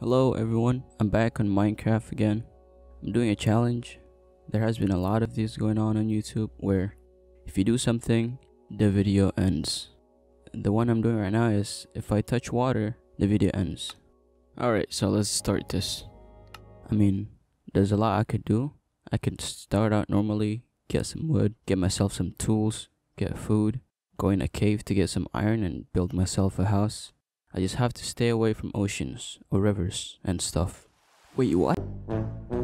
Hello everyone, I'm back on Minecraft again. I'm doing a challenge. There has been a lot of these going on YouTube where if you do something, the video ends. The one I'm doing right now is if I touch water, the video ends. Alright, so let's start this. There's a lot I could do. I could start out normally, get some wood, get myself some tools, get food, go in a cave to get some iron and build myself a house. I just have to stay away from oceans or rivers and stuff. Wait, what?